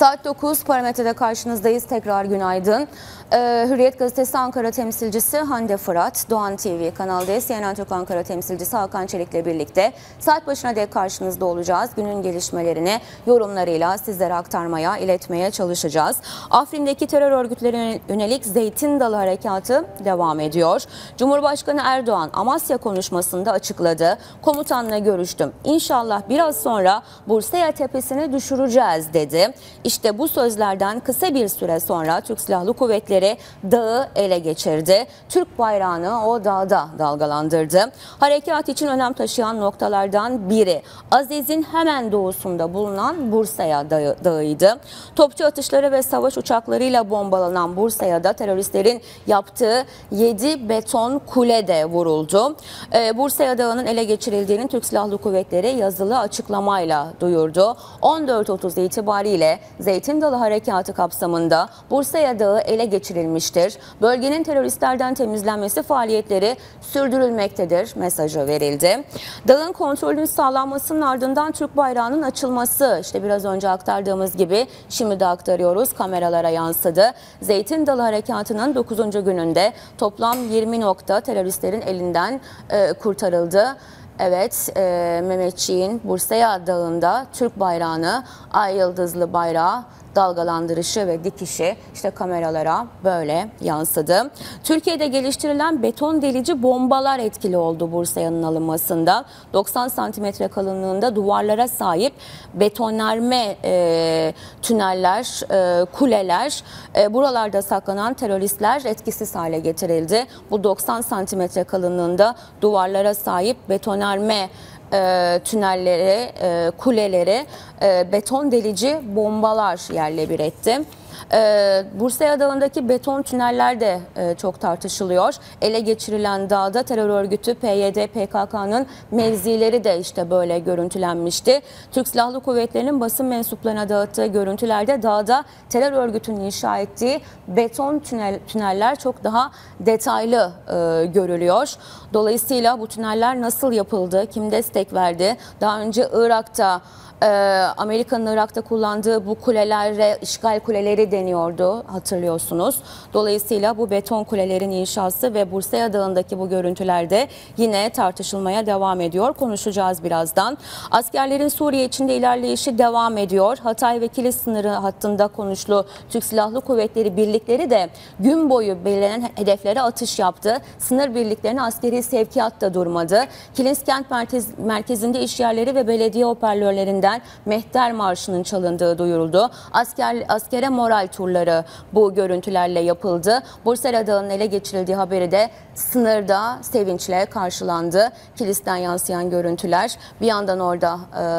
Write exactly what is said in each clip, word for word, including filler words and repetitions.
Saat dokuz Parametre'de karşınızdayız. Tekrar günaydın. Ee, Hürriyet Gazetesi Ankara temsilcisi Hande Fırat, Doğan T V Kanal D, C N N Türk Ankara temsilcisi Hakan Çelik'le birlikte saat başına dek karşınızda olacağız. Günün gelişmelerini yorumlarıyla sizlere aktarmaya, iletmeye çalışacağız. Afrin'deki terör örgütlerine yönelik Zeytin Dalı Harekatı devam ediyor. Cumhurbaşkanı Erdoğan Amasya konuşmasında açıkladı. Komutanla görüştüm. İnşallah biraz sonra Bursa'ya tepesini düşüreceğiz dedi. İşte bu sözlerden kısa bir süre sonra Türk Silahlı Kuvvetleri dağı ele geçirdi. Türk bayrağını o dağda dalgalandırdı. Harekat için önem taşıyan noktalardan biri Aziz'in hemen doğusunda bulunan Bursa'ya dağı, dağıydı. Topçu atışları ve savaş uçaklarıyla bombalanan Bursa'ya da teröristlerin yaptığı yedi beton kule de vuruldu. Ee, Bursa'ya dağının ele geçirildiğini Türk Silahlı Kuvvetleri yazılı açıklamayla duyurdu. on dört otuz itibariyle Zeytin Dalı Harekatı kapsamında Bursa'ya dağı ele geçirilmiştir. Bölgenin teröristlerden temizlenmesi faaliyetleri sürdürülmektedir mesajı verildi. Dağın kontrolünün sağlanmasının ardından Türk bayrağının açılması, işte biraz önce aktardığımız gibi şimdi de aktarıyoruz, kameralara yansıdı. Zeytin Dalı Harekatı'nın dokuzuncu gününde toplam yirmi nokta teröristlerin elinden e, kurtarıldı. Evet, e, Mehmetçiğin Bursa'ya dağında Türk bayrağını, ay yıldızlı bayrağı dalgalandırışı ve dikişi işte kameralara böyle yansıdı. Türkiye'de geliştirilen beton delici bombalar etkili oldu Bursa'nın alınmasında. doksan santimetre kalınlığında duvarlara sahip betonarme e, tüneller, e, kuleler, e, buralarda saklanan teröristler etkisiz hale getirildi. Bu doksan santimetre kalınlığında duvarlara sahip betonarme E, tünelleri, e, kuleleri e, beton delici bombalar yerle bir etti. Ee, Bursa'ya dağındaki beton tüneller de e, çok tartışılıyor. Ele geçirilen dağda terör örgütü P Y D P K K'nın mevzileri de işte böyle görüntülenmişti. Türk Silahlı Kuvvetleri'nin basın mensuplarına dağıttığı görüntülerde dağda terör örgütünün inşa ettiği beton tünel, tüneller çok daha detaylı e, görülüyor. Dolayısıyla bu tüneller nasıl yapıldı, kim destek verdi? Daha önce Irak'ta Amerika'nın Irak'ta kullandığı bu kulelere işgal kuleleri deniyordu, hatırlıyorsunuz. Dolayısıyla bu beton kulelerin inşası ve Bursa'ya Dağı'ndaki bu görüntülerde yine tartışılmaya devam ediyor. Konuşacağız birazdan. Askerlerin Suriye içinde ilerleyişi devam ediyor. Hatay ve Kilis sınırı hattında konuşlu Türk Silahlı Kuvvetleri birlikleri de gün boyu belirlenen hedeflere atış yaptı. Sınır birliklerine askeri sevkiyat da durmadı. Kilis kent merkez, merkezinde işyerleri ve belediye hoparlörlerinden Mehter Marşı'nın çalındığı duyuruldu. Asker, askere moral turları bu görüntülerle yapıldı. Bursa'ya Dağı'nın ele geçirildiği haberi de sınırda sevinçle karşılandı. Kilis'ten yansıyan görüntüler, bir yandan orada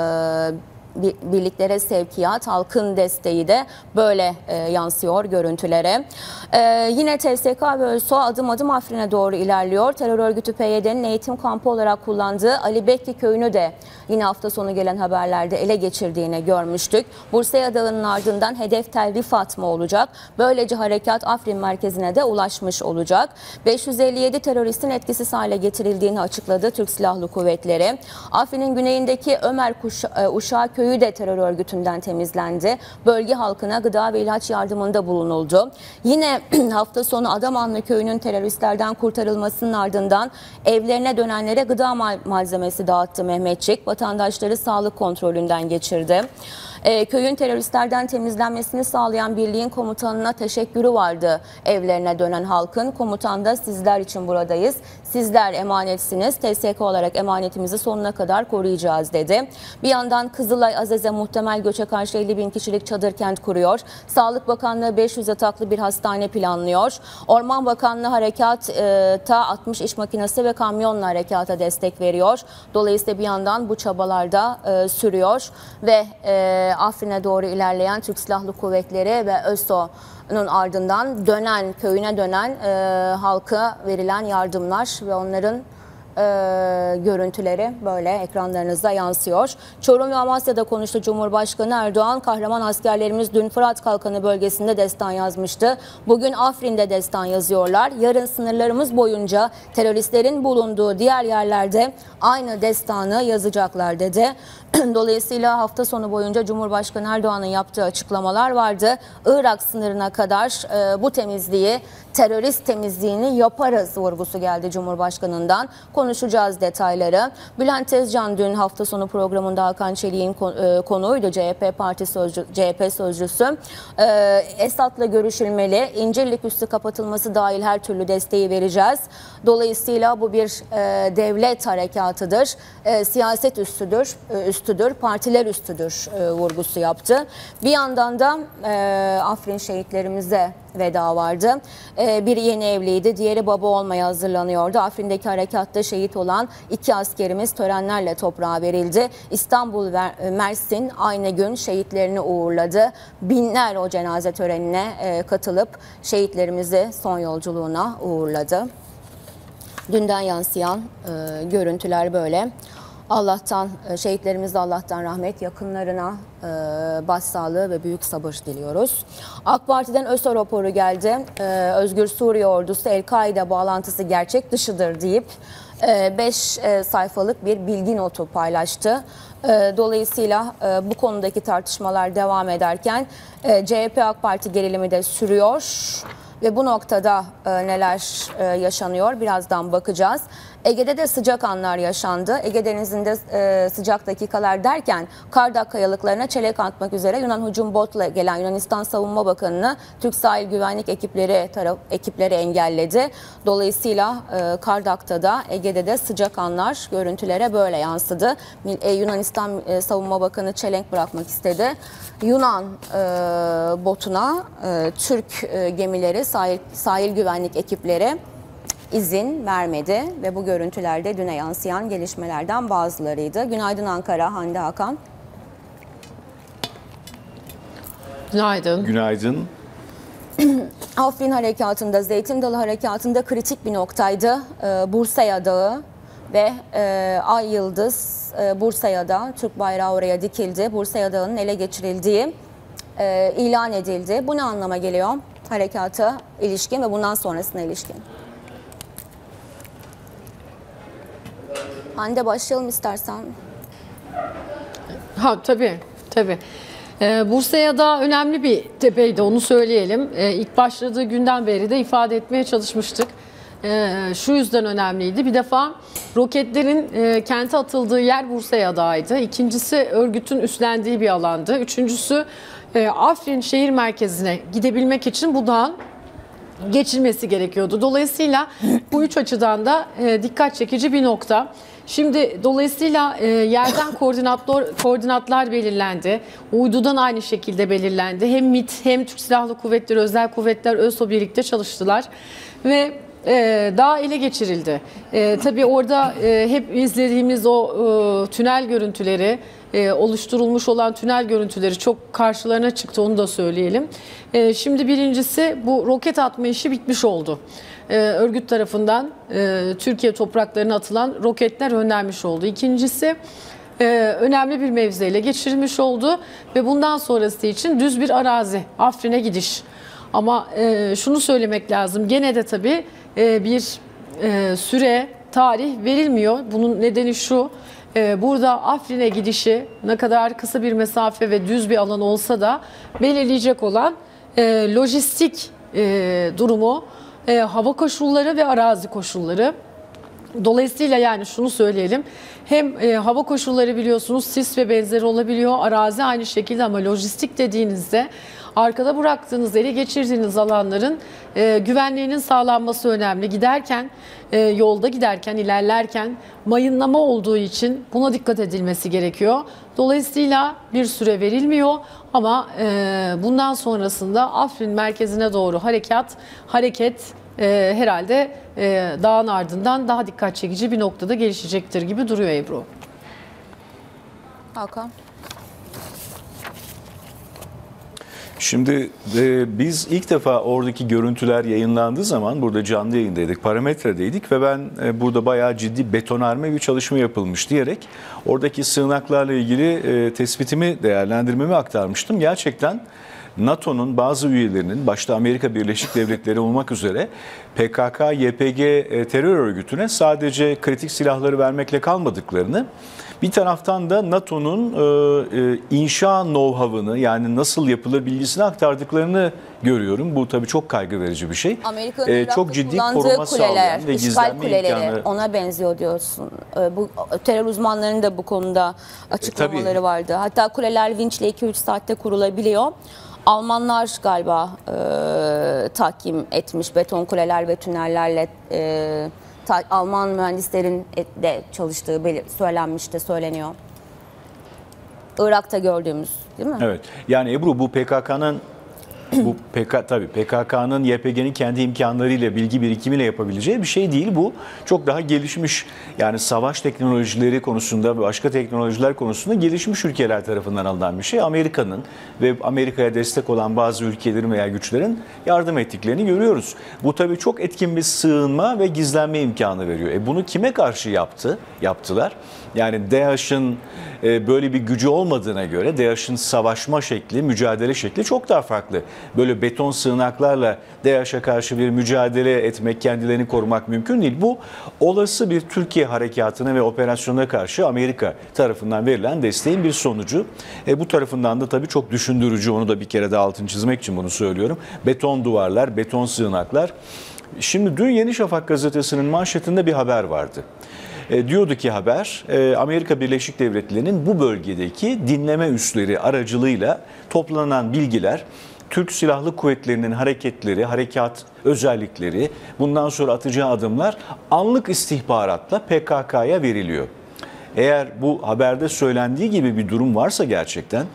e, birliklere sevkiyat, halkın desteği de böyle e, yansıyor görüntülere. E, yine T S K ve ÖSO adım adım Afrin'e doğru ilerliyor. Terör örgütü P Y D'nin eğitim kampı olarak kullandığı Ali Bekli köyünü de yine hafta sonu gelen haberlerde ele geçirdiğini görmüştük. Bursa'ya Dağı'nın ardından hedef Tel Rifat mı olacak? Böylece harekat Afrin merkezine de ulaşmış olacak. beş yüz elli yedi teröristin etkisiz hale getirildiğini açıkladı Türk Silahlı Kuvvetleri. Afrin'in güneyindeki Ömer Kuşa, Uşağı köyü de terör örgütünden temizlendi. Bölge halkına gıda ve ilaç yardımında bulunuldu. Yine hafta sonu Adamanlı köyünün teröristlerden kurtarılmasının ardından evlerine dönenlere gıda malzemesi dağıttı Mehmetçik. Vatandaşları sağlık kontrolünden geçirdi. E, köyün teröristlerden temizlenmesini sağlayan birliğin komutanına teşekkürü vardı evlerine dönen halkın. Komutan da sizler için buradayız. Sizler emanetsiniz. T S K olarak emanetimizi sonuna kadar koruyacağız dedi. Bir yandan Kızılay Azeze muhtemel göçe karşı elli bin kişilik çadır kent kuruyor. Sağlık Bakanlığı beş yüz yataklı bir hastane planlıyor. Orman Bakanlığı harekata altmış iş makinesi ve kamyonla harekata destek veriyor. Dolayısıyla bir yandan bu çabalarda e, sürüyor ve e, Afrin'e doğru ilerleyen Türk Silahlı Kuvvetleri ve ÖSO'nun ardından dönen, köyüne dönen e, halka verilen yardımlar ve onların e, görüntüleri böyle ekranlarınızda yansıyor. Çorum ve Amasya'da konuştu Cumhurbaşkanı Erdoğan. Kahraman askerlerimiz dün Fırat Kalkanı bölgesinde destan yazmıştı. Bugün Afrin'de destan yazıyorlar. Yarın sınırlarımız boyunca teröristlerin bulunduğu diğer yerlerde aynı destanı yazacaklar dedi. Dolayısıyla hafta sonu boyunca Cumhurbaşkanı Erdoğan'ın yaptığı açıklamalar vardı. Irak sınırına kadar e, bu temizliği, terörist temizliğini yaparız vurgusu geldi Cumhurbaşkanı'ndan. Konuşacağız detayları. Bülent Tezcan dün hafta sonu programında Hakan Çelik'in konuğuydu. C H P Parti Sözcü, C H P Sözcüsü. E, Esad'la görüşülmeli. İncirlik üssü kapatılması dahil her türlü desteği vereceğiz. Dolayısıyla bu bir e, devlet harekatıdır. E, siyaset üstüdür, e, üstüdür, partiler üstüdür e, vurgusu yaptı. Bir yandan da e, Afrin şehitlerimize veda vardı. E, biri yeni evliydi, diğeri baba olmaya hazırlanıyordu. Afrin'deki harekatta şehit olan iki askerimiz törenlerle toprağa verildi. İstanbul ve Mersin aynı gün şehitlerini uğurladı. Binler o cenaze törenine e, katılıp şehitlerimizi son yolculuğuna uğurladı. Dünden yansıyan e, görüntüler böyle. Allah'tan, şehitlerimize Allah'tan rahmet, yakınlarına e, başsağlığı ve büyük sabır diliyoruz. AK Parti'den ÖSO raporu geldi. E, Özgür Suriye Ordusu El-Kaide bağlantısı gerçek dışıdır deyip beş e, sayfalık bir bilgi notu paylaştı. E, dolayısıyla e, bu konudaki tartışmalar devam ederken e, C H P AK Parti gerilimi de sürüyor. Ve bu noktada e, neler e, yaşanıyor birazdan bakacağız. Ege'de de sıcak anlar yaşandı. Ege Denizi'nde e, sıcak dakikalar derken Kardak kayalıklarına çelik atmak üzere Yunan hücum botla gelen Yunanistan Savunma Bakanı'nı Türk sahil güvenlik ekipleri taraf, ekipleri engelledi. Dolayısıyla e, Kardak'ta da Ege'de de sıcak anlar görüntülere böyle yansıdı. E, Yunanistan e, Savunma Bakanı çelenk bırakmak istedi. Yunan e, botuna e, Türk e, gemileri, sahil, sahil güvenlik ekipleri izin vermedi ve bu görüntülerde düne yansıyan gelişmelerden bazılarıydı. Günaydın Ankara, Hande Hakan. Günaydın. Günaydın. Afrin Harekatı'nda, Zeytin Dalı Harekatı'nda kritik bir noktaydı. Ee, Bursa'ya Dağı ve e, Ay Yıldız e, Bursa'ya da Türk bayrağı oraya dikildi. Bursa'ya Dağı'nın ele geçirildiği e, ilan edildi. Bu ne anlama geliyor harekata ilişkin ve bundan sonrasına ilişkin? Hande başlayalım istersen. Ha tabii, tabii. Ee, Bursa'ya da önemli bir tepeydi, onu söyleyelim. Ee, ilk başladığı günden beri de ifade etmeye çalışmıştık. Ee, şu yüzden önemliydi. Bir defa roketlerin e, kente atıldığı yer Bursa'ya dağıydı. İkincisi örgütün üstlendiği bir alandı. Üçüncüsü e, Afrin şehir merkezine gidebilmek için bu dağın geçilmesi gerekiyordu. Dolayısıyla bu üç açıdan da e, dikkat çekici bir nokta. Şimdi dolayısıyla e, yerden koordinatlar, koordinatlar belirlendi. Uydudan aynı şekilde belirlendi. Hem MİT hem Türk Silahlı Kuvvetleri, Özel Kuvvetler, ÖSO birlikte çalıştılar. Ve e, dağ ele geçirildi. E, tabii orada e, hep izlediğimiz o e, tünel görüntüleri, e, oluşturulmuş olan tünel görüntüleri çok karşılarına çıktı, onu da söyleyelim. E, şimdi birincisi bu roket atma işi bitmiş oldu. Ee, örgüt tarafından e, Türkiye topraklarına atılan roketler önlenmiş oldu. İkincisi e, önemli bir mevziyle geçirilmiş oldu ve bundan sonrası için düz bir arazi, Afrin'e gidiş. Ama e, şunu söylemek lazım, gene de tabii e, bir e, süre, tarih verilmiyor. Bunun nedeni şu, e, burada Afrin'e gidişi ne kadar kısa bir mesafe ve düz bir alan olsa da belirleyecek olan e, lojistik e, durumu, E, hava koşulları ve arazi koşulları. Dolayısıyla yani şunu söyleyelim. Hem e, hava koşulları biliyorsunuz sis ve benzeri olabiliyor. Arazi aynı şekilde ama lojistik dediğinizde arkada bıraktığınız, ele geçirdiğiniz alanların e, güvenliğinin sağlanması önemli. Giderken, e, yolda giderken, ilerlerken mayınlama olduğu için buna dikkat edilmesi gerekiyor. Dolayısıyla bir süre verilmiyor ama e, bundan sonrasında Afrin merkezine doğru harekat, hareket e, herhalde e, dağın ardından daha dikkat çekici bir noktada gelişecektir gibi duruyor Ebru. Hakan. Şimdi e, biz ilk defa oradaki görüntüler yayınlandığı zaman burada canlı yayındaydık, parametredeydik ve ben e, burada bayağı ciddi betonarme bir çalışma yapılmış diyerek oradaki sığınaklarla ilgili e, tespitimi, değerlendirmemi aktarmıştım. Gerçekten NATO'nun bazı üyelerinin, başta Amerika Birleşik Devletleri olmak üzere P K K Y P G terör örgütüne sadece kritik silahları vermekle kalmadıklarını, bir taraftan da NATO'nun e, e, inşa know-how'ını, yani nasıl yapılır bilgisini aktardıklarını görüyorum. Bu tabii çok kaygı verici bir şey. Amerika'nın E, çok ciddi koruma kuleler, sağlayan ve işgal gizlenme kuleleri imkanı. ona benziyor diyorsun. E, bu terör uzmanlarının da bu konuda açıklamaları E, vardı. Hatta kuleler vinçle iki üç saatte kurulabiliyor. Almanlar galiba e, tahkim etmiş beton kuleler ve tünellerle e, ta, Alman mühendislerin de çalıştığı söylenmiş de söyleniyor. Irak'ta gördüğümüz, değil mi? Evet. Yani Ebru, bu P K K'nın bu P K tabii P K K'nın Y P G'nin kendi imkanlarıyla, bilgi birikimiyle yapabileceği bir şey değil bu. Çok daha gelişmiş, yani savaş teknolojileri konusunda ve başka teknolojiler konusunda gelişmiş ülkeler tarafından alınan bir şey. Amerika'nın ve Amerika'ya destek olan bazı ülkelerin veya güçlerin yardım ettiklerini görüyoruz. Bu tabii çok etkin bir sığınma ve gizlenme imkanı veriyor. E bunu kime karşı yaptı? Yaptılar. Yani DAEŞ'in böyle bir gücü olmadığına göre DAEŞ'in savaşma şekli, mücadele şekli çok daha farklı. Böyle beton sığınaklarla DAEŞ'e karşı bir mücadele etmek, kendilerini korumak mümkün değil. Bu olası bir Türkiye harekatına ve operasyona karşı Amerika tarafından verilen desteğin bir sonucu. E, bu tarafından da tabii çok düşündürücü, onu da bir kere daha altını çizmek için bunu söylüyorum. Beton duvarlar, beton sığınaklar. Şimdi dün Yeni Şafak gazetesinin manşetinde bir haber vardı. E, diyordu ki haber, e, Amerika Birleşik Devletleri'nin bu bölgedeki dinleme üsleri aracılığıyla toplanan bilgiler, Türk Silahlı Kuvvetleri'nin hareketleri, harekat özellikleri, bundan sonra atacağı adımlar anlık istihbaratla P K K'ya veriliyor. Eğer bu haberde söylendiği gibi bir durum varsa gerçekten,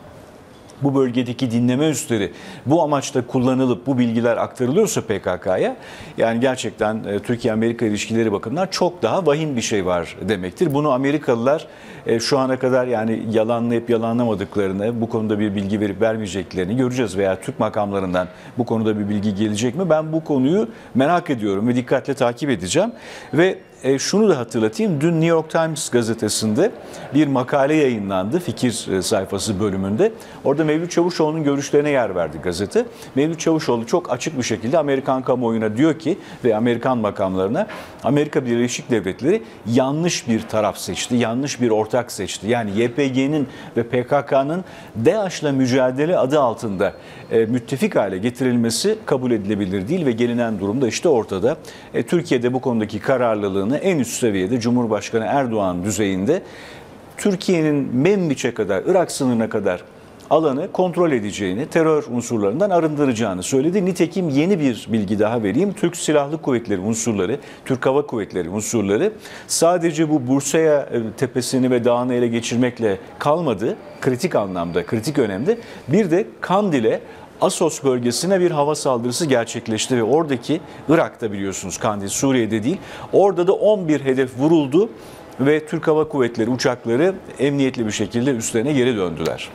bu bölgedeki dinleme üsleri bu amaçla kullanılıp bu bilgiler aktarılıyorsa P K K'ya, yani gerçekten e, Türkiye-Amerika ilişkileri bakımından çok daha vahim bir şey var demektir. Bunu Amerikalılar e, şu ana kadar yani yalanlayıp yalanlamadıklarını, bu konuda bir bilgi verip vermeyeceklerini göreceğiz veya Türk makamlarından bu konuda bir bilgi gelecek mi? Ben bu konuyu merak ediyorum ve dikkatle takip edeceğim. Ve E, şunu da hatırlatayım. Dün New York Times gazetesinde bir makale yayınlandı, fikir e, sayfası bölümünde. Orada Mevlüt Çavuşoğlu'nun görüşlerine yer verdi gazete. Mevlüt Çavuşoğlu çok açık bir şekilde Amerikan kamuoyuna diyor ki ve Amerikan makamlarına, Amerika Birleşik Devletleri yanlış bir taraf seçti, yanlış bir ortak seçti. Yani Y P G'nin ve P K K'nın DAEŞ'la mücadele adı altında e, müttefik hale getirilmesi kabul edilebilir değil ve gelinen durumda işte ortada. E, Türkiye'de bu konudaki kararlılığını en üst seviyede Cumhurbaşkanı Erdoğan düzeyinde Türkiye'nin Membiç'e kadar, Irak sınırına kadar alanı kontrol edeceğini, terör unsurlarından arındıracağını söyledi. Nitekim yeni bir bilgi daha vereyim. Türk Silahlı Kuvvetleri unsurları, Türk Hava Kuvvetleri unsurları sadece bu Bursa'ya tepesini ve dağını ele geçirmekle kalmadı. Kritik anlamda, kritik önemde. Bir de Kandil'e, Asos bölgesine bir hava saldırısı gerçekleşti ve oradaki, Irak'ta biliyorsunuz Kandil, Suriye'de değil, orada da on bir hedef vuruldu ve Türk Hava Kuvvetleri uçakları emniyetli bir şekilde üstlerine geri döndüler.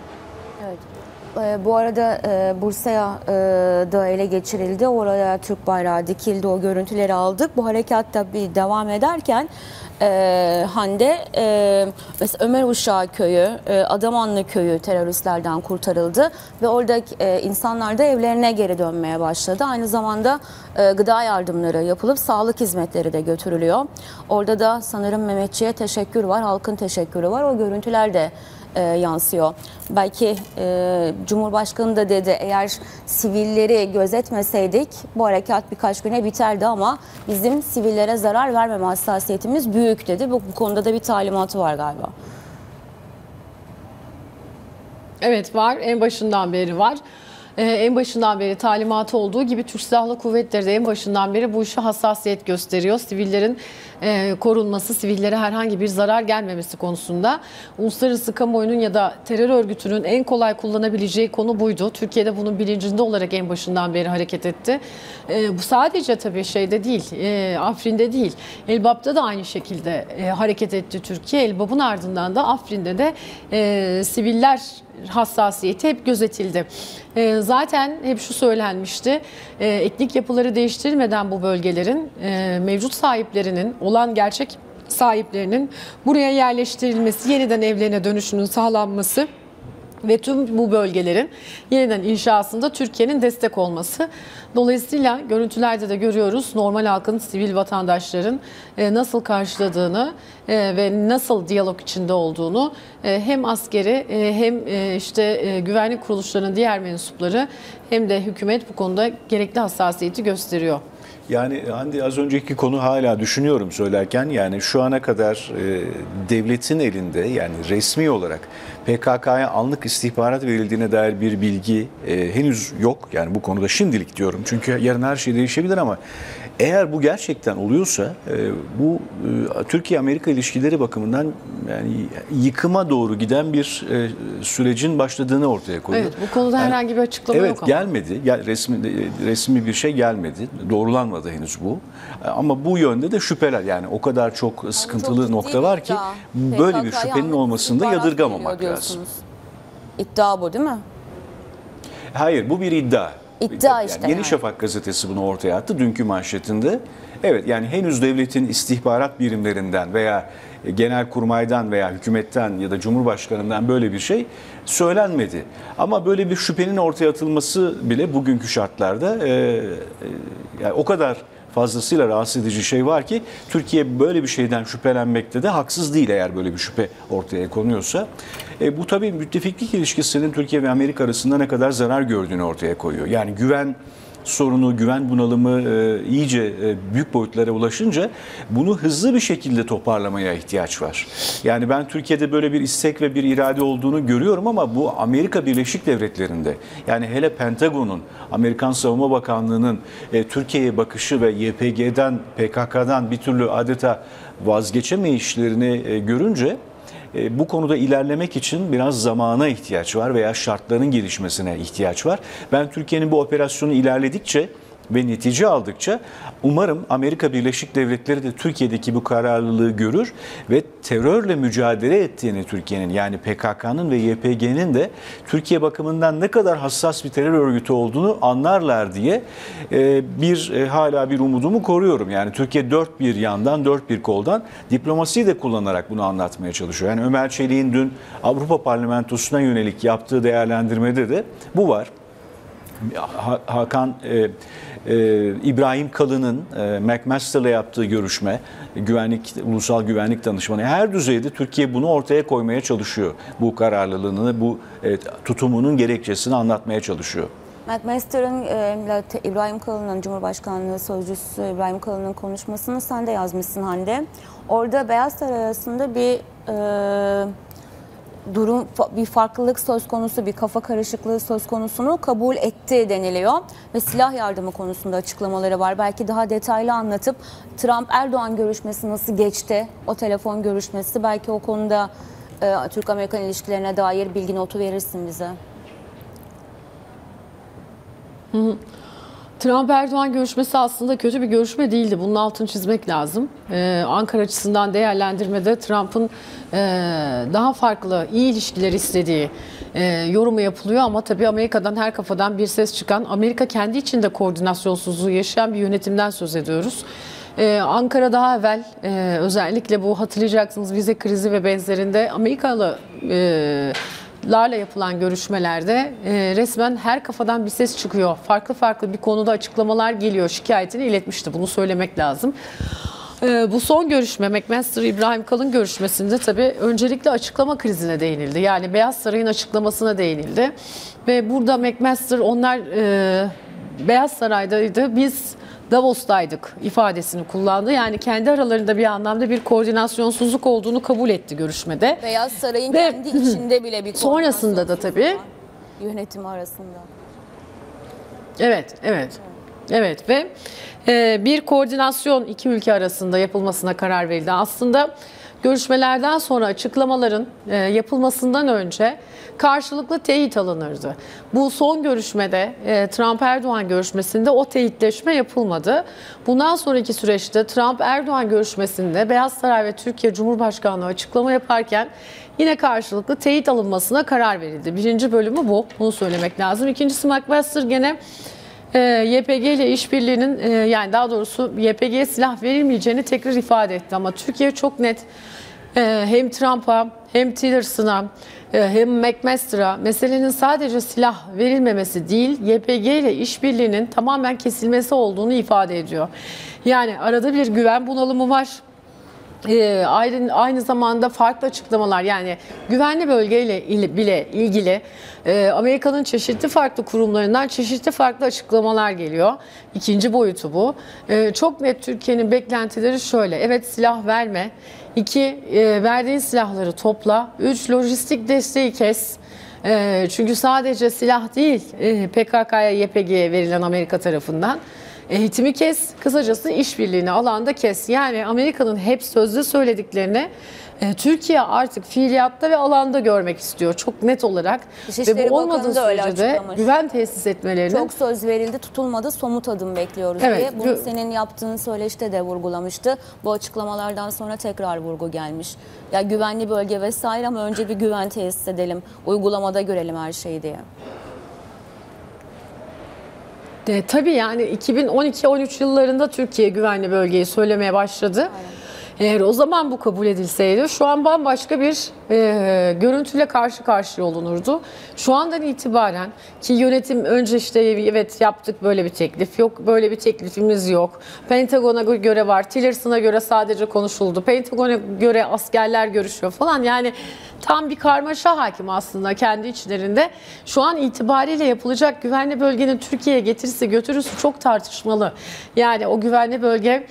Evet. E, bu arada e, Bursa'ya e, da ele geçirildi. Oraya Türk bayrağı dikildi. O görüntüleri aldık. Bu harekat tabii devam ederken e, Hande, e, mesela Ömer Uşağı köyü, e, Adamanlı köyü teröristlerden kurtarıldı ve oradaki e, insanlar da evlerine geri dönmeye başladı. Aynı zamanda e, gıda yardımları yapılıp sağlık hizmetleri de götürülüyor. Orada da sanırım Mehmetçiğe teşekkür var, halkın teşekkürü var. O görüntüler de E, yansıyor. Belki e, Cumhurbaşkanı da dedi, eğer sivilleri gözetmeseydik bu harekat birkaç güne biterdi ama bizim sivillere zarar vermeme hassasiyetimiz büyük dedi. Bu, bu konuda da bir talimatı var galiba. Evet, var. En başından beri var. Ee, en başından beri talimatı olduğu gibi Türk Silahlı Kuvvetleri de en başından beri bu işe hassasiyet gösteriyor. Sivillerin e, korunması, sivillere herhangi bir zarar gelmemesi konusunda. Uluslararası kamuoyunun ya da terör örgütünün en kolay kullanabileceği konu buydu. Türkiye'de bunun bilincinde olarak en başından beri hareket etti. E, bu sadece tabii şeyde değil, e, Afrin'de değil. Elbap'ta da aynı şekilde e, hareket etti Türkiye. Elbap'ın ardından da Afrin'de de e, siviller hassasiyeti hep gözetildi. E, zaten hep şu söylenmişti, e, etnik yapıları değiştirilmeden bu bölgelerin e, mevcut sahiplerinin, olan gerçek sahiplerinin buraya yerleştirilmesi, yeniden evlerine dönüşünün sağlanması ve tüm bu bölgelerin yeniden inşasında Türkiye'nin destek olması. Dolayısıyla görüntülerde de görüyoruz normal halkın, sivil vatandaşların nasıl karşıladığını ve nasıl diyalog içinde olduğunu, hem askeri hem işte güvenlik kuruluşlarının diğer mensupları hem de hükümet bu konuda gerekli hassasiyeti gösteriyor. Yani Hande, az önceki konu hala düşünüyorum söylerken, yani şu ana kadar e, devletin elinde, yani resmi olarak P K K'ya anlık istihbarat verildiğine dair bir bilgi e, henüz yok. Yani bu konuda şimdilik diyorum, çünkü yarın her şey değişebilir, ama eğer bu gerçekten oluyorsa e, bu e, Türkiye-Amerika ilişkileri bakımından yani yıkıma doğru giden bir e, sürecin başladığını ortaya koyuyor. Evet, bu konuda yani, herhangi bir açıklama evet, yok ama. gelmedi. Gel, resmi, resmi bir şey gelmedi. Doğrulanmadı henüz bu. Ama bu yönde de şüpheler, yani o kadar çok sıkıntılı çok nokta var ki iddia. böyle bir P K K'ya şüphenin olmasını da istihbarat yadırgamamak veriliyor lazım. diyorsunuz. İddia bu değil mi? Hayır, bu bir iddia. İddia Yani işte Yeni yani. Şafak gazetesi bunu ortaya attı dünkü manşetinde. Evet, yani henüz devletin istihbarat birimlerinden veya Genelkurmay'dan veya hükümetten ya da Cumhurbaşkanı'ndan böyle bir şey söylenmedi. Ama böyle bir şüphenin ortaya atılması bile bugünkü şartlarda e, e, yani o kadar fazlasıyla rahatsız edici şey var ki Türkiye böyle bir şeyden şüphelenmekte de haksız değil, eğer böyle bir şüphe ortaya konuyorsa. E, bu tabii müttefiklik ilişkisinin Türkiye ve Amerika arasında ne kadar zarar gördüğünü ortaya koyuyor. Yani güven sorunu, güven bunalımı e, iyice e, büyük boyutlara ulaşınca bunu hızlı bir şekilde toparlamaya ihtiyaç var. Yani ben Türkiye'de böyle bir istek ve bir irade olduğunu görüyorum, ama bu Amerika Birleşik Devletleri'nde, yani hele Pentagon'un, Amerikan Savunma Bakanlığı'nın e, Türkiye'ye bakışı ve Y P G'den, P K K'dan bir türlü adeta vazgeçemeyişlerini e, görünce bu konuda ilerlemek için biraz zamana ihtiyaç var veya şartların gelişmesine ihtiyaç var. Ben Türkiye'nin bu operasyonu ilerledikçe ve netice aldıkça umarım Amerika Birleşik Devletleri de Türkiye'deki bu kararlılığı görür ve terörle mücadele ettiğini, Türkiye'nin, yani P K K'nın ve Y P G'nin de Türkiye bakımından ne kadar hassas bir terör örgütü olduğunu anlarlar diye bir hala bir umudumu koruyorum. Yani Türkiye dört bir yandan, dört bir koldan diplomasiyi de kullanarak bunu anlatmaya çalışıyor. Yani Ömer Çelik'in dün Avrupa Parlamentosu'na yönelik yaptığı değerlendirmede de bu var. Hakan e, e, İbrahim Kalın'ın e, McMaster'la yaptığı görüşme, güvenlik, ulusal güvenlik danışmanı, her düzeyde Türkiye bunu ortaya koymaya çalışıyor. Bu kararlılığını, bu e, tutumunun gerekçesini anlatmaya çalışıyor. McMaster'ın e, İbrahim Kalın'ın, Cumhurbaşkanlığı Sözcüsü İbrahim Kalın'ın konuşmasını sen de yazmışsın Hande. Orada Beyaz Saray arasında bir e, durum, bir farklılık söz konusu, bir kafa karışıklığı söz konusunu kabul etti deniliyor. Ve silah yardımı konusunda açıklamaları var. Belki daha detaylı anlatıp Trump-Erdoğan görüşmesi nasıl geçti, o telefon görüşmesi, belki o konuda e, Türk-Amerikan ilişkilerine dair bilgi notu verirsin bize. Hı hı. Trump-Erdoğan görüşmesi aslında kötü bir görüşme değildi. Bunun altını çizmek lazım. Ee, Ankara açısından değerlendirmede Trump'ın e, daha farklı, iyi ilişkiler istediği e, yorumu yapılıyor. Ama tabii Amerika'dan her kafadan bir ses çıkan, Amerika kendi içinde koordinasyonsuzluğu yaşayan bir yönetimden söz ediyoruz. Ee, Ankara daha evvel e, özellikle bu hatırlayacaksınız vize krizi ve benzerinde Amerikalı e, larla yapılan görüşmelerde e, resmen her kafadan bir ses çıkıyor. Farklı farklı bir konuda açıklamalar geliyor. Şikayetini iletmişti. Bunu söylemek lazım. E, bu son görüşme, McMaster İbrahim Kalın görüşmesinde tabii öncelikle açıklama krizine değinildi. Yani Beyaz Saray'ın açıklamasına değinildi. Ve burada McMaster, onlar e, Beyaz Saray'daydı, biz Davos'taydık ifadesini kullandı. Yani kendi aralarında bir anlamda bir koordinasyonsuzluk olduğunu kabul etti görüşmede. Beyaz Saray'ın Ve kendi içinde bile bir sonrasında da tabii yönetimi arasında. Evet, evet. Evet ve e, bir koordinasyon iki ülke arasında yapılmasına karar verildi. Aslında görüşmelerden sonra açıklamaların e, yapılmasından önce karşılıklı teyit alınırdı. Bu son görüşmede, e, Trump-Erdoğan görüşmesinde o teyitleşme yapılmadı. Bundan sonraki süreçte Trump-Erdoğan görüşmesinde Beyaz Saray ve Türkiye Cumhurbaşkanlığı açıklama yaparken yine karşılıklı teyit alınmasına karar verildi. Birinci bölümü bu. Bunu söylemek lazım. İkincisi, McMaster gene Y P G ile işbirliğinin, yani daha doğrusu Y P G'ye silah verilmeyeceğini tekrar ifade etti. Ama Türkiye çok net e, hem Trump'a hem Tillerson'a e, hem McMaster'a meselenin sadece silah verilmemesi değil, Y P G ile işbirliğinin tamamen kesilmesi olduğunu ifade ediyor. Yani arada bir güven bunalımı var. Ee, aynı, aynı zamanda farklı açıklamalar, yani güvenli bölgeyle il, bile ilgili e, Amerika'nın çeşitli farklı kurumlarından çeşitli farklı açıklamalar geliyor. İkinci boyutu bu. E, çok net Türkiye'nin beklentileri şöyle: evet, silah verme. İki, e, verdiğin silahları topla. Üç, lojistik desteği kes. E, çünkü sadece silah değil, e, P K K'ya, Y P G'ye verilen Amerika tarafından. Eğitimi kes, kısacası işbirliğini alanda kes. Yani Amerika'nın hep sözde söylediklerini e, Türkiye artık fiiliyatta ve alanda görmek istiyor çok net olarak. Dışişleri Ve bu olmadığı Bakanı da öyle sürece de açıklamış. güven tesis etmelerinin... Çok söz verildi, tutulmadı, somut adım bekliyoruz Evet, diye. Bunu gö- senin yaptığın söyleşte de vurgulamıştı. Bu açıklamalardan sonra tekrar vurgu gelmiş. Ya güvenli bölge vesaire ama önce bir güven tesis edelim, uygulamada görelim her şeyi diye. E, tabii yani iki bin on iki on üç yıllarında Türkiye güvenli bölgeyi söylemeye başladı. Aynen. Eğer o zaman bu kabul edilseydi şu an bambaşka bir e, görüntüyle karşı karşıya olunurdu. Şu andan itibaren ki yönetim önce işte evet yaptık böyle bir teklif, yok böyle bir teklifimiz yok. Pentagon'a göre var, Tillerson'a göre sadece konuşuldu. Pentagon'a göre askerler görüşüyor falan, yani tam bir karmaşa hakim aslında kendi içlerinde. Şu an itibariyle yapılacak güvenli bölgenin Türkiye'ye getirisi götürüsü çok tartışmalı. Yani o güvenli bölge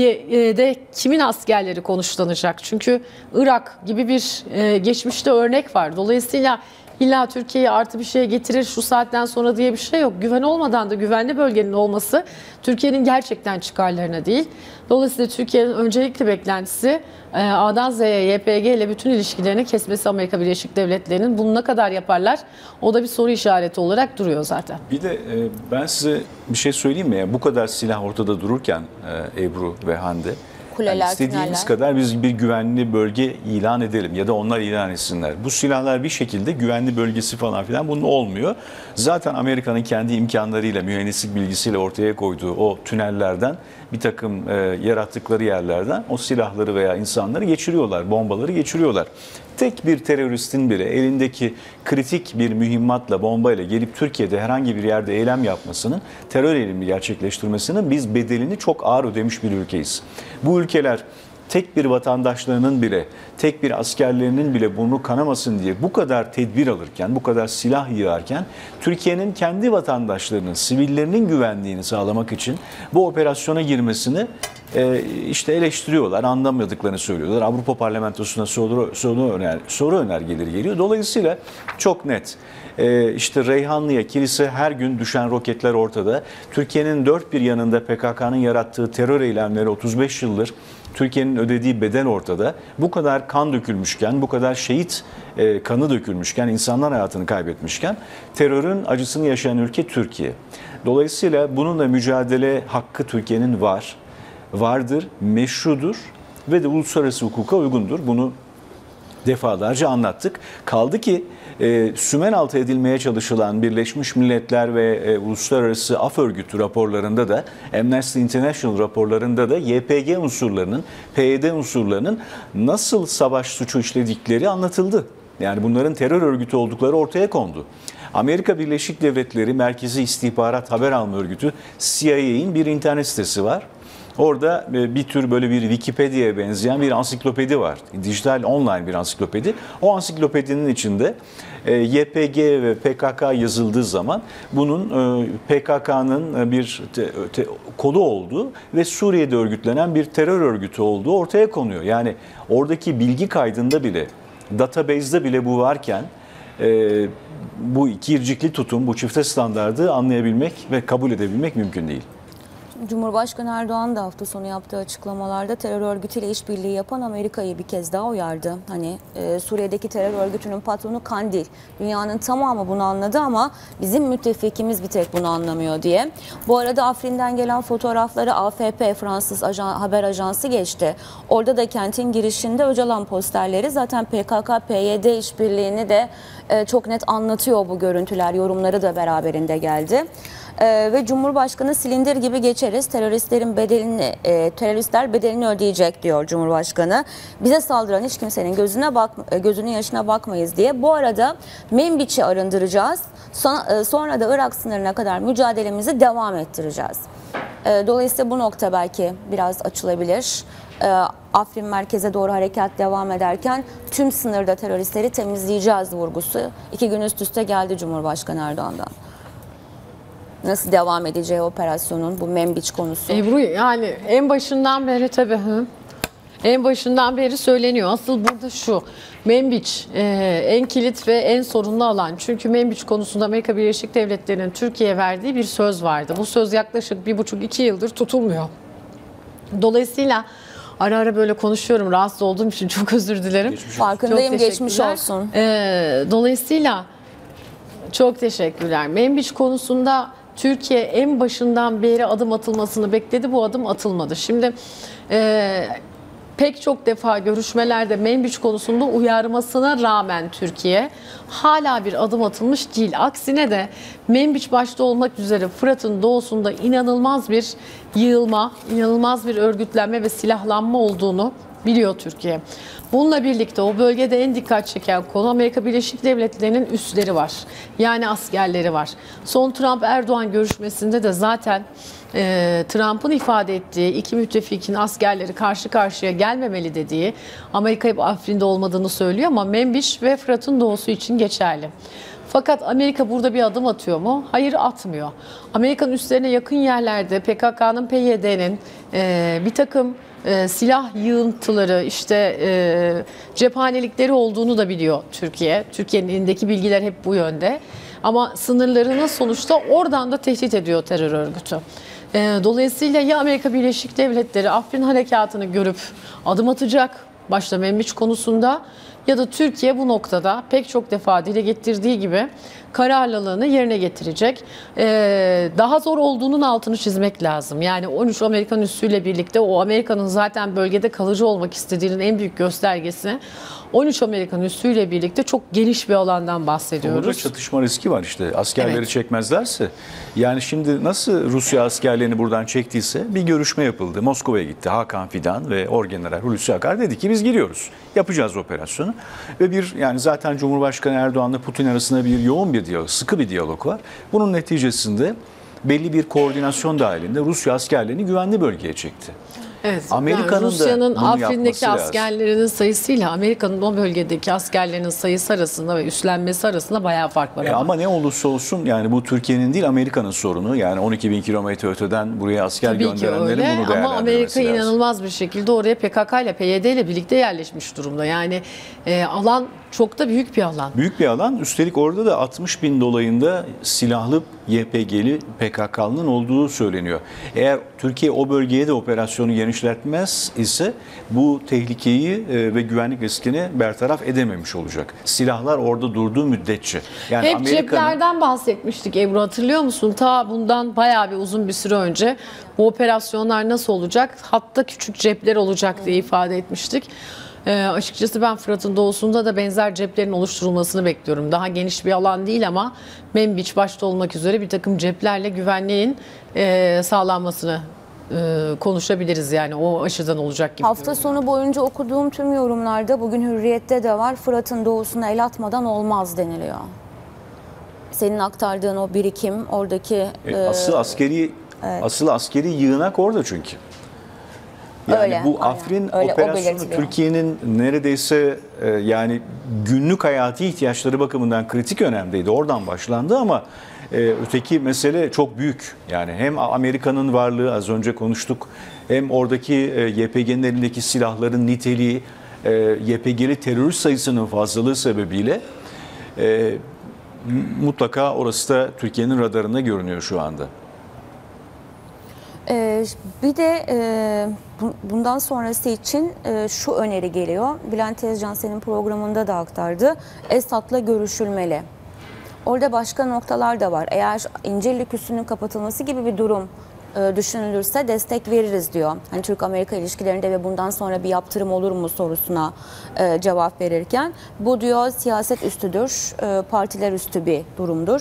de kimin askerleri konuşlanacak? Çünkü Irak gibi bir geçmişte örnek var. Dolayısıyla illa Türkiye'ye artı bir şey getirir şu saatten sonra diye bir şey yok. Güven olmadan da güvenli bölgenin olması Türkiye'nin gerçekten çıkarlarına değil. Dolayısıyla Türkiye'nin öncelikli beklentisi A'dan Z'ye Y P G ile bütün ilişkilerini kesmesi Amerika Birleşik Devletleri'nin. Bunu ne kadar yaparlar? O da bir soru işareti olarak duruyor zaten. Bir de ben size bir şey söyleyeyim mi? Yani bu kadar silah ortada dururken Ebru ve Hande, Kuleler, yani istediğimiz tüneller. kadar biz bir güvenli bölge ilan edelim ya da onlar ilan etsinler. Bu silahlar bir şekilde güvenli bölgesi falan filan bunun olmuyor. Zaten Amerika'nın kendi imkanlarıyla, mühendislik bilgisiyle ortaya koyduğu o tünellerden, bir takım e, yarattıkları yerlerden o silahları veya insanları geçiriyorlar, bombaları geçiriyorlar. Tek bir teröristin bile elindeki kritik bir mühimmatla, bombayla gelip Türkiye'de herhangi bir yerde eylem yapmasının, terör eylemi gerçekleştirmesinin biz bedelini çok ağır ödemiş bir ülkeyiz. Bu ülkeler tek bir vatandaşlarının bile, tek bir askerlerinin bile burnu kanamasın diye bu kadar tedbir alırken, bu kadar silah yığarken, Türkiye'nin kendi vatandaşlarının, sivillerinin güvenliğini sağlamak için bu operasyona girmesini e, işte eleştiriyorlar, anlamadıklarını söylüyorlar. Avrupa Parlamentosu'na soru, soru, öner, soru önergeleri geliyor. Dolayısıyla çok net. Ee, işte Reyhanlı'ya, Kilis'e her gün düşen roketler ortada. Türkiye'nin dört bir yanında P K K'nın yarattığı terör eylemleri otuz beş yıldır Türkiye'nin ödediği bedel ortada. Bu kadar kan dökülmüşken, bu kadar şehit e, kanı dökülmüşken, insanlar hayatını kaybetmişken terörün acısını yaşayan ülke Türkiye. Dolayısıyla bununla mücadele hakkı Türkiye'nin var, vardır, meşrudur ve de uluslararası hukuka uygundur. Bunu defalarca anlattık. Kaldı ki e, sümen altı edilmeye çalışılan Birleşmiş Milletler ve e, Uluslararası Af Örgütü raporlarında da, Amnesty International raporlarında da Y P G unsurlarının, P Y D unsurlarının nasıl savaş suçu işledikleri anlatıldı. Yani bunların terör örgütü oldukları ortaya kondu. Amerika Birleşik Devletleri Merkezi İstihbarat Haber Alma Örgütü C I A'nin bir internet sitesi var. Orada bir tür böyle bir Wikipedia'ya benzeyen bir ansiklopedi var. Dijital online bir ansiklopedi. O ansiklopedinin içinde Y P G ve P K K yazıldığı zaman bunun P K K'nın bir te, te, kodu olduğu ve Suriye'de örgütlenen bir terör örgütü olduğu ortaya konuyor. Yani oradaki bilgi kaydında bile, database'de bile bu varken bu ikircikli tutum, bu çifte standardı anlayabilmek ve kabul edebilmek mümkün değil. Cumhurbaşkanı Erdoğan da hafta sonu yaptığı açıklamalarda terör örgütüyle işbirliği yapan Amerika'yı bir kez daha uyardı. Hani e, Suriye'deki terör örgütünün patronu Kandil. Dünyanın tamamı bunu anladı ama bizim müttefikimiz bir tek bunu anlamıyor diye. Bu arada Afrin'den gelen fotoğrafları A F P, Fransız ajan, haber ajansı geçti. Orada da kentin girişinde Öcalan posterleri, zaten P K K P Y D işbirliğini de e, çok net anlatıyor bu görüntüler. Yorumları da beraberinde geldi. e, ve Cumhurbaşkanı silindir gibi geçeriz. Teröristlerin bedelini, e, teröristler bedelini ödeyecek diyor Cumhurbaşkanı. Bize saldıran hiç kimsenin gözüne bak, gözünün yaşına bakmayız diye. Bu arada Menbiç'i arındıracağız. Sonra, e, sonra da Irak sınırına kadar mücadelemizi devam ettireceğiz. E, dolayısıyla bu nokta belki biraz açılabilir. Afrin merkeze doğru harekat devam ederken tüm sınırda teröristleri temizleyeceğiz vurgusu iki gün üst üste geldi Cumhurbaşkanı Erdoğan'dan. Nasıl devam edeceği operasyonun bu Menbiç konusu? Ebru, yani en başından beri tabii hı, en başından beri söyleniyor. Asıl burada şu, Menbiç e, en kilit ve en sorunlu alan. Çünkü Menbiç konusunda Amerika Birleşik Devletleri'nin Türkiye'ye verdiği bir söz vardı. Bu söz yaklaşık bir buçuk iki yıldır tutulmuyor. Dolayısıyla ara ara böyle konuşuyorum. Rahatsız olduğum için çok özür dilerim. Geçmiş olsun. Farkındayım, Çok geçmiş teşekkürler. olsun. Ee, dolayısıyla çok teşekkürler. Menbiç konusunda Türkiye en başından beri adım atılmasını bekledi. Bu adım atılmadı. Şimdi e, pek çok defa görüşmelerde Menbiç konusunda uyarmasına rağmen Türkiye hala bir adım atılmış değil. Aksine de Menbiç başta olmak üzere Fırat'ın doğusunda inanılmaz bir yığılma, inanılmaz bir örgütlenme ve silahlanma olduğunu biliyor Türkiye. Bununla birlikte o bölgede en dikkat çeken konu Amerika Birleşik Devletleri'nin üsleri var. Yani askerleri var. Son Trump-Erdoğan görüşmesinde de zaten e, Trump'ın ifade ettiği iki müttefikin askerleri karşı karşıya gelmemeli dediği, Amerika hep Afrin'de olmadığını söylüyor ama Menbiç ve Fırat'ın doğusu için geçerli. Fakat Amerika burada bir adım atıyor mu? Hayır, atmıyor. Amerika'nın üslerine yakın yerlerde P K K'nın, P Y D'nin e, bir takım e, silah yığıntıları, işte e, cephanelikleri olduğunu da biliyor Türkiye. Türkiye'nin elindeki bilgiler hep bu yönde. Ama sınırlarını sonuçta oradan da tehdit ediyor terör örgütü. E, dolayısıyla ya Amerika Birleşik Devletleri Afrin harekatını görüp adım atacak, başta Menbiç konusunda, ya da Türkiye bu noktada pek çok defa dile getirdiği gibi kararlılığını yerine getirecek. Ee, daha zor olduğunun altını çizmek lazım. Yani on üç Amerikan üssüyle birlikte o Amerika'nın zaten bölgede kalıcı olmak istediğinin en büyük göstergesi. on üç Amerikan üssüyle birlikte çok geniş bir alandan bahsediyoruz. Burada çatışma riski var işte. Askerleri Evet. çekmezlerse. Yani şimdi nasıl Rusya askerlerini buradan çektiyse bir görüşme yapıldı. Moskova'ya gitti Hakan Fidan ve Orgeneral Hulusi Akar, dedi ki biz giriyoruz. Yapacağız operasyonu. Ve bir, yani zaten Cumhurbaşkanı Erdoğan'la Putin arasında bir yoğun bir diyalog, sıkı bir diyalog var. Bunun neticesinde belli bir koordinasyon dahilinde Rusya askerlerini güvenli bölgeye çekti. Evet. Amerika'nın yani Rusya'nın da bunu Afrin'deki yapması askerlerinin sayısıyla Amerika'nın o bölgedeki askerlerinin sayısı arasında ve üstlenmesi arasında bayağı fark var. E ama. ama ne olursa olsun yani bu Türkiye'nin değil Amerika'nın sorunu. Yani on iki bin kilometre öteden buraya asker Tabii ki gönderenlerin öyle. bunu Ama değerlendirmesi Amerika lazım. inanılmaz bir şekilde oraya P K K ile P Y D ile birlikte yerleşmiş durumda. Yani e, alan çok da büyük bir alan. Büyük bir alan. Üstelik orada da altmış bin dolayında silahlı Y P G'li P K K'nın olduğu söyleniyor. Eğer Türkiye o bölgeye de operasyonu genişletmez ise bu tehlikeyi e, ve güvenlik riskini bertaraf edememiş olacak. Silahlar orada durduğu müddetçe. Yani Hep Amerika'nın- ceplerden bahsetmiştik Ebru, hatırlıyor musun? Ta bundan bayağı bir uzun bir süre önce bu operasyonlar nasıl olacak? Hatta küçük cepler olacak diye ifade etmiştik. Ee, açıkçası ben Fırat'ın doğusunda da benzer ceplerin oluşturulmasını bekliyorum. Daha geniş bir alan değil ama Menbiç başta olmak üzere bir takım ceplerle güvenliğin e, sağlanmasını e, konuşabiliriz, yani o aşıdan olacak gibi. Hafta sonu boyunca okuduğum tüm yorumlarda bugün Hürriyet'te de var. Fırat'ın doğusuna el atmadan olmaz deniliyor. Senin aktardığın o birikim, oradaki E, e, asıl askeri asıl askeri yığınak orada çünkü. Yani Öyle, bu aynen. Afrin Öyle, o operasyonu belirtiliyor. Türkiye'nin neredeyse e, yani günlük hayati ihtiyaçları bakımından kritik önemdeydi. Oradan başlandı ama e, öteki mesele çok büyük. Yani hem Amerika'nın varlığı, az önce konuştuk, hem oradaki e, Y P G'nin elindeki silahların niteliği, e, Y P G'li terörist sayısının fazlalığı sebebiyle e, mutlaka orası da Türkiye'nin radarında görünüyor şu anda. Ee, bir de e, bu- bundan sonrası için e, şu öneri geliyor. Bülent Tezcan senin programında da aktardı. Esad'la görüşülmeli. Orada başka noktalar da var. Eğer İncirlik üssünün kapatılması gibi bir durum e, düşünülürse destek veririz diyor. Hani Türk-Amerika ilişkilerinde ve bundan sonra bir yaptırım olur mu sorusuna e, cevap verirken. Bu diyor siyaset üstüdür, e, partiler üstü bir durumdur.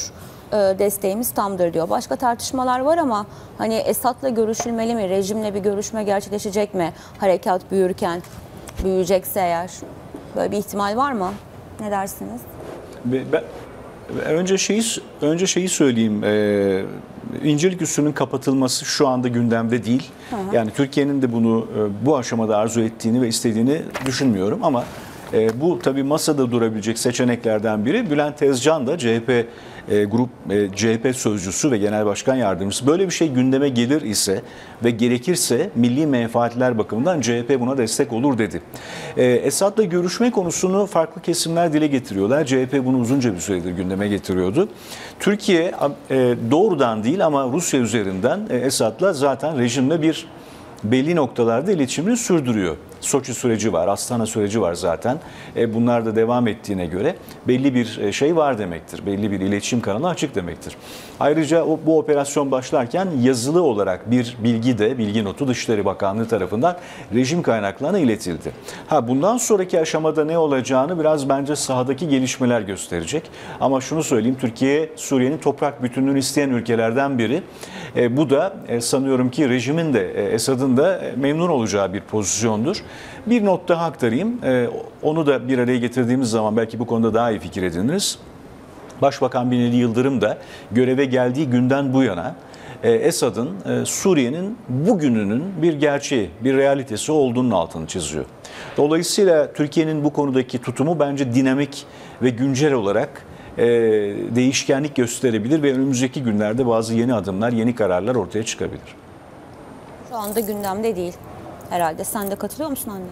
e, desteğimiz tamdır diyor. Başka tartışmalar var ama hani Esad'la görüşülmeli mi? Rejimle bir görüşme gerçekleşecek mi? Harekat büyürken, büyüyecekse eğer. Böyle bir ihtimal var mı? Ne dersiniz? Ben, önce şeyi önce şeyi söyleyeyim. Ee, İncirlik Üssü'nün kapatılması şu anda gündemde değil. Hı hı. Yani Türkiye'nin de bunu e, bu aşamada arzu ettiğini ve istediğini düşünmüyorum ama e, bu tabii masada durabilecek seçeneklerden biri. Bülent Tezcan da C H P e, grup e, C H P sözcüsü ve genel başkan yardımcısı, böyle bir şey gündeme gelir ise ve gerekirse milli menfaatler bakımından C H P buna destek olur dedi. E, Esad'la görüşme konusunu farklı kesimler dile getiriyorlar. C H P bunu uzunca bir süredir gündeme getiriyordu. Türkiye e, doğrudan değil ama Rusya üzerinden e, Esad'la zaten rejimle bir belli noktalarda iletişimini sürdürüyor. Soçi süreci var, Astana süreci var zaten. E, bunlar da devam ettiğine göre belli bir şey var demektir. Belli bir iletişim kanalı açık demektir. Ayrıca o, bu operasyon başlarken yazılı olarak bir bilgi de, bilgi notu Dışişleri Bakanlığı tarafından rejim kaynaklarına iletildi. Ha, bundan sonraki aşamada ne olacağını biraz bence sahadaki gelişmeler gösterecek. Ama şunu söyleyeyim, Türkiye Suriye'nin toprak bütünlüğünü isteyen ülkelerden biri. E, bu da e, sanıyorum ki rejimin de e, Esad'ın da e, memnun olacağı bir pozisyondur. Bir not daha aktarayım. Ee, onu da bir araya getirdiğimiz zaman belki bu konuda daha iyi fikir ediniriz. Başbakan Binali Yıldırım da göreve geldiği günden bu yana e, Esad'ın e, Suriye'nin bugününün bir gerçeği, bir realitesi olduğunun altını çiziyor. Dolayısıyla Türkiye'nin bu konudaki tutumu bence dinamik ve güncel olarak e, değişkenlik gösterebilir ve önümüzdeki günlerde bazı yeni adımlar, yeni kararlar ortaya çıkabilir. Şu anda gündemde değil herhalde. Sen de katılıyor musun anne?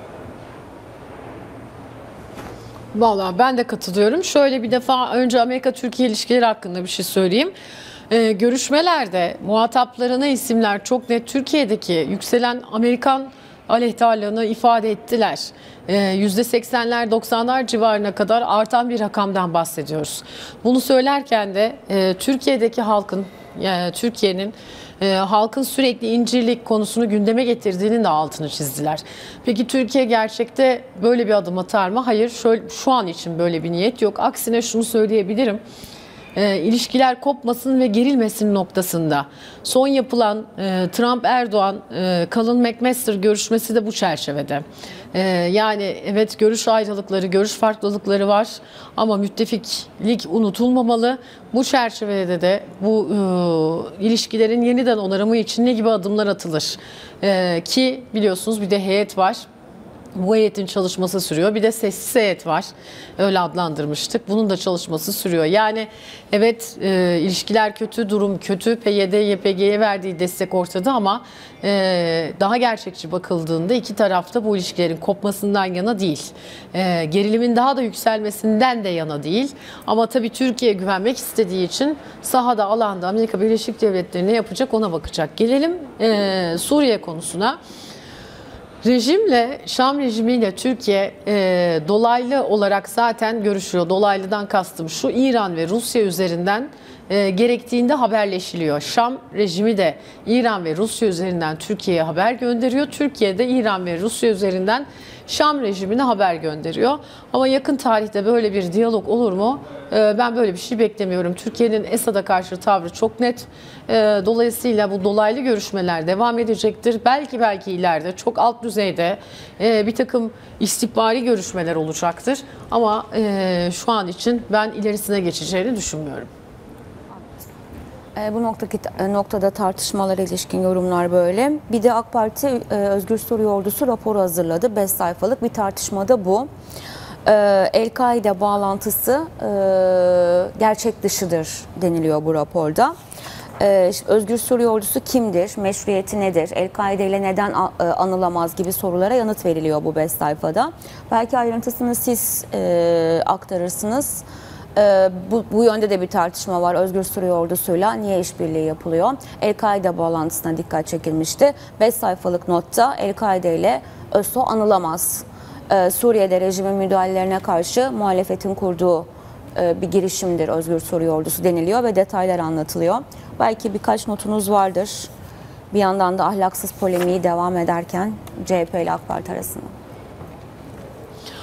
Vallahi ben de katılıyorum. Şöyle bir defa önce Amerika-Türkiye ilişkileri hakkında bir şey söyleyeyim. Ee, görüşmelerde muhataplarına isimler çok net Türkiye'deki yükselen Amerikan aleyhtarlığını ifade ettiler. Ee, yüzde seksenler doksanlar civarına kadar artan bir rakamdan bahsediyoruz. Bunu söylerken de e, Türkiye'deki halkın, yani Türkiye'nin e, halkın sürekli incirlik konusunu gündeme getirdiğinin de altını çizdiler. Peki Türkiye gerçekte böyle bir adım atar mı? Hayır, şöyle, şu an için böyle bir niyet yok. Aksine şunu söyleyebilirim. E, ilişkiler kopmasın ve gerilmesin noktasında. Son yapılan e, Trump-Erdoğan, e, Colin McMaster görüşmesi de bu çerçevede. E, yani evet, görüş ayrılıkları, görüş farklılıkları var ama müttefiklik unutulmamalı. Bu çerçevede de bu e, ilişkilerin yeniden onarımı için ne gibi adımlar atılır? E, ki biliyorsunuz bir de heyet var. Bu heyetin çalışması sürüyor. Bir de sessiz heyet var. Öyle adlandırmıştık. Bunun da çalışması sürüyor. Yani evet, e, ilişkiler kötü, durum kötü. P Y D, Y P G'ye verdiği destek ortada ama e, daha gerçekçi bakıldığında iki tarafta bu ilişkilerin kopmasından yana değil. E, gerilimin daha da yükselmesinden de yana değil. Ama tabii Türkiye güvenmek istediği için sahada, alanda Amerika Birleşik Devletleri ne yapacak ona bakacak. Gelelim e, Suriye konusuna. Rejimle, Şam rejimiyle Türkiye e, dolaylı olarak zaten görüşüyor. Dolaylıdan kastım şu: İran ve Rusya üzerinden e, gerektiğinde haberleşiliyor. Şam rejimi de İran ve Rusya üzerinden Türkiye'ye haber gönderiyor. Türkiye de İran ve Rusya üzerinden Şam rejimine haber gönderiyor. Ama yakın tarihte böyle bir diyalog olur mu? E, ben böyle bir şey beklemiyorum. Türkiye'nin Esad'a karşı tavrı çok net. E, dolayısıyla bu dolaylı görüşmeler devam edecektir. Belki belki ileride çok alt düzeyde e, bir takım istihbari görüşmeler olacaktır. Ama e, şu an için ben ilerisine geçeceğini düşünmüyorum. E, bu noktaki, noktada tartışmalara ilişkin yorumlar böyle. Bir de AK Parti e, Özgür Suriye Ordusu raporu hazırladı. beş sayfalık bir tartışmada bu. E, El-Kaide bağlantısı e, gerçek dışıdır deniliyor bu raporda. E, Özgür Suriye Ordusu kimdir? Meşruiyeti nedir? El-Kaide ile neden anılamaz gibi sorulara yanıt veriliyor bu beş sayfada. Belki ayrıntısını siz e, aktarırsınız. Ee, bu, bu yönde de bir tartışma var. Özgür Suriye Ordusu'yla niye işbirliği yapılıyor? El-Kaide bağlantısına dikkat çekilmişti. beş sayfalık notta El-Kaide ile ÖSO anılamaz. Ee, Suriye'de rejimin müdahalelerine karşı muhalefetin kurduğu e, bir girişimdir Özgür Suriye Ordusu deniliyor ve detaylar anlatılıyor. Belki birkaç notunuz vardır. Bir yandan da ahlaksız polemiği devam ederken C H P ile AK Parti arasında.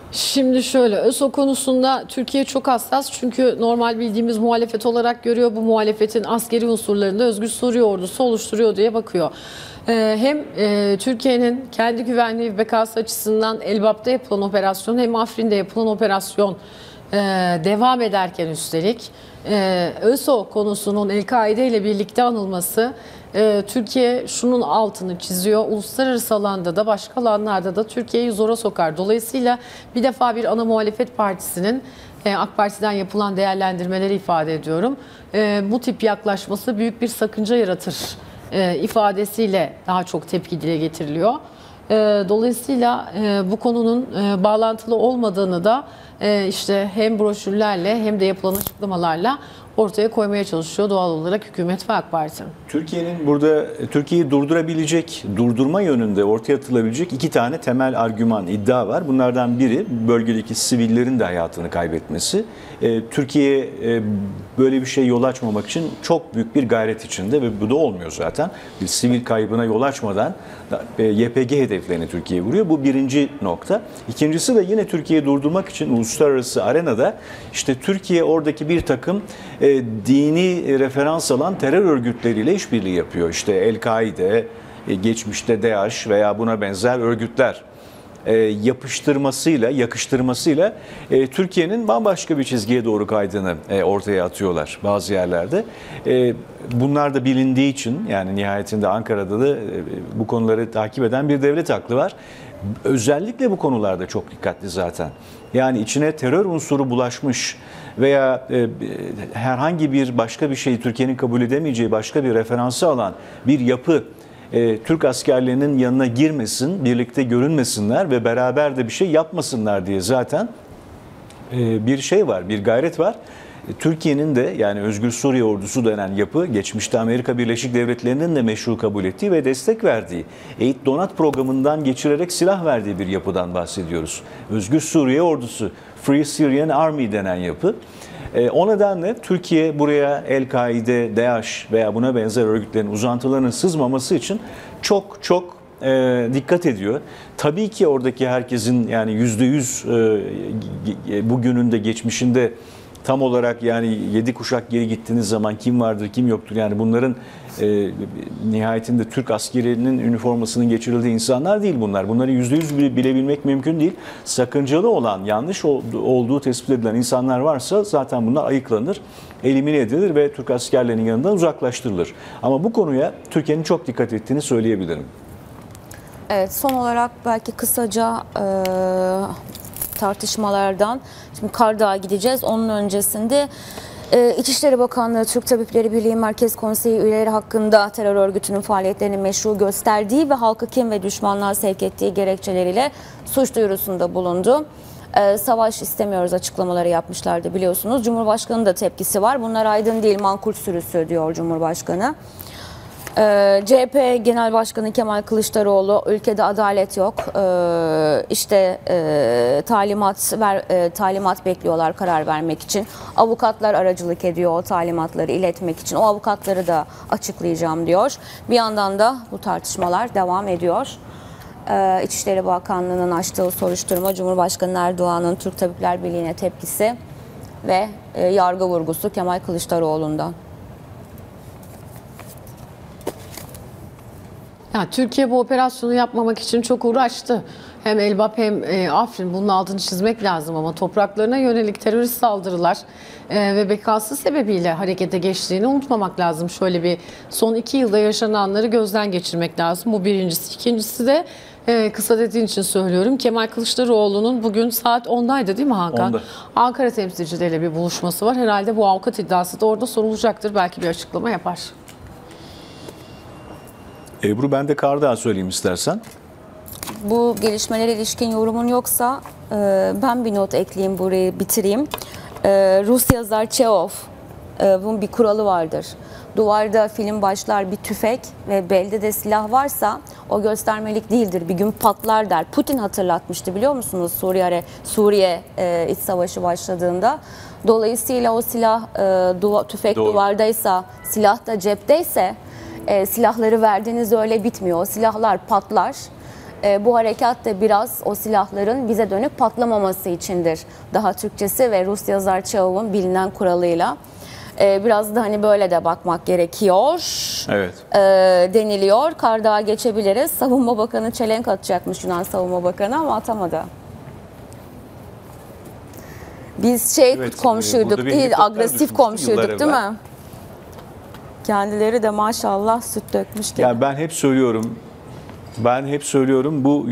Şimdi şöyle, ÖSO konusunda Türkiye çok hassas çünkü normal bildiğimiz muhalefet olarak görüyor. Bu muhalefetin askeri unsurlarında Özgür Suriye Ordusu oluşturuyor diye bakıyor. Ee, hem e, Türkiye'nin kendi güvenliği ve bekası açısından Elbap'ta yapılan operasyon hem Afrin'de yapılan operasyon e, devam ederken üstelik e, ÖSO konusunun El-Kaide ile birlikte anılması, e, Türkiye şunun altını çiziyor. Uluslararası alanda da başka alanlarda da Türkiye'yi zora sokar. Dolayısıyla bir defa bir ana muhalefet partisinin e, AK Parti'den yapılan değerlendirmeleri ifade ediyorum. E, bu tip yaklaşması büyük bir sakınca yaratır e, ifadesiyle daha çok tepki dile getiriliyor. E, dolayısıyla e, bu konunun e, bağlantılı olmadığını da e, işte hem broşürlerle hem de yapılan açıklamalarla ortaya koymaya çalışıyor doğal olarak hükümet ve AK Parti. Türkiye'nin burada Türkiye'yi durdurabilecek, durdurma yönünde ortaya atılabilecek iki tane temel argüman, iddia var. Bunlardan biri bölgedeki sivillerin de hayatını kaybetmesi. Ee, Türkiye e, böyle bir şey yol açmamak için çok büyük bir gayret içinde ve bu da olmuyor zaten. Bir sivil kaybına yol açmadan e, Y P G hedeflerini Türkiye vuruyor. Bu birinci nokta. İkincisi de yine Türkiye'yi durdurmak için uluslararası arenada işte Türkiye oradaki bir takım e, dini referans alan terör örgütleriyle işbirliği yapıyor. İşte El-Kaide, e, geçmişte DAEŞ veya buna benzer örgütler e, yapıştırmasıyla, yakıştırmasıyla e, Türkiye'nin bambaşka bir çizgiye doğru kaydığını e, ortaya atıyorlar bazı yerlerde. E, bunlar da bilindiği için yani nihayetinde Ankara'da da e, bu konuları takip eden bir devlet aklı var. Özellikle bu konularda çok dikkatli zaten. Yani içine terör unsuru bulaşmış veya e, herhangi bir başka bir şeyi Türkiye'nin kabul edemeyeceği başka bir referansı alan bir yapı e, Türk askerlerinin yanına girmesin, birlikte görünmesinler ve beraber de bir şey yapmasınlar diye zaten e, bir şey var, bir gayret var. Türkiye'nin de yani Özgür Suriye Ordusu denen yapı geçmişte Amerika Birleşik Devletleri'nin de meşru kabul ettiği ve destek verdiği, Eğit Donat programından geçirerek silah verdiği bir yapıdan bahsediyoruz. Özgür Suriye Ordusu, Free Syrian Army denen yapı. O nedenle Türkiye buraya El-Kaide, DAEŞ veya buna benzer örgütlerin uzantılarının sızmaması için çok çok e, dikkat ediyor. Tabii ki oradaki herkesin yani yüzde yüz e, bugünün de geçmişinde tam olarak yani yedi kuşak geri gittiğiniz zaman kim vardır kim yoktur yani bunların e, nihayetinde Türk askerinin üniformasının geçirildiği insanlar değil bunlar. Bunları yüzde yüz bilebilmek mümkün değil. Sakıncalı olan yanlış olduğu tespit edilen insanlar varsa zaten bunlar ayıklanır, elimine edilir ve Türk askerlerinin yanından uzaklaştırılır. Ama bu konuya Türkiye'nin çok dikkat ettiğini söyleyebilirim. Evet, son olarak belki kısaca e, tartışmalardan şimdi Kardağ'a gideceğiz. Onun öncesinde e, İçişleri Bakanlığı Türk Tabipleri Birliği Merkez Konseyi üyeleri hakkında terör örgütünün faaliyetlerini meşru gösterdiği ve halkı kin ve düşmanlığa sevk ettiği gerekçeleriyle suç duyurusunda bulundu. E, savaş istemiyoruz açıklamaları yapmışlardı biliyorsunuz. Cumhurbaşkanı'nın da tepkisi var. Bunlar aydın değil mankurt sürüsü diyor Cumhurbaşkanı. C H P Genel Başkanı Kemal Kılıçdaroğlu ülkede adalet yok işte talimat ver, talimat bekliyorlar karar vermek için, avukatlar aracılık ediyor o talimatları iletmek için, o avukatları da açıklayacağım diyor. Bir yandan da bu tartışmalar devam ediyor. İçişleri Bakanlığı'nın açtığı soruşturma, Cumhurbaşkanı Erdoğan'ın Türk Tabipler Birliği'ne tepkisi ve yargı vurgusu Kemal Kılıçdaroğlu'ndan. Yani Türkiye bu operasyonu yapmamak için çok uğraştı. Hem Elbap hem e, Afrin, bunun altını çizmek lazım ama topraklarına yönelik terörist saldırılar e, ve bekası sebebiyle harekete geçtiğini unutmamak lazım. Şöyle bir son iki yılda yaşananları gözden geçirmek lazım. Bu birincisi. İkincisi de e, kısa dediğin için söylüyorum. Kemal Kılıçdaroğlu'nun bugün saat ondaydı değil mi Hakan? onda. Ankara temsilcileriyle bir buluşması var. Herhalde bu avukat iddiası da orada sorulacaktır. Belki bir açıklama yapar. Ebru, ben de Kardağ söyleyeyim istersen. Bu gelişmelere ilişkin yorumun yoksa e, ben bir not ekleyeyim, burayı bitireyim. E, Rus yazar Çehov, e, bunun bir kuralı vardır. Duvarda film başlar bir tüfek ve belde de silah varsa o göstermelik değildir, bir gün patlar der. Putin hatırlatmıştı biliyor musunuz Suriye Suriye e, iç savaşı başladığında. Dolayısıyla o silah e, duva, tüfek Doğru. duvardaysa, silah da cepteyse e, silahları verdiğinizde öyle bitmiyor. O silahlar patlar. e, bu harekat da biraz o silahların bize dönüp patlamaması içindir. Daha Türkçesi ve Rus yazar Çehov'un bilinen kuralıyla. E, biraz da hani böyle de bakmak gerekiyor. Evet. E, deniliyor. Kardağa geçebiliriz. Savunma Bakanı çelenk atacakmış Yunan Savunma Bakanı ama atamadı. Biz şey Evet, komşuyduk burada bir değil, helikopter agresif düşmüştü komşuyduk yıllar değil evvel. mi? Kendileri de maşallah süt dökmüş gibi. Yani ben hep söylüyorum, ben hep söylüyorum bu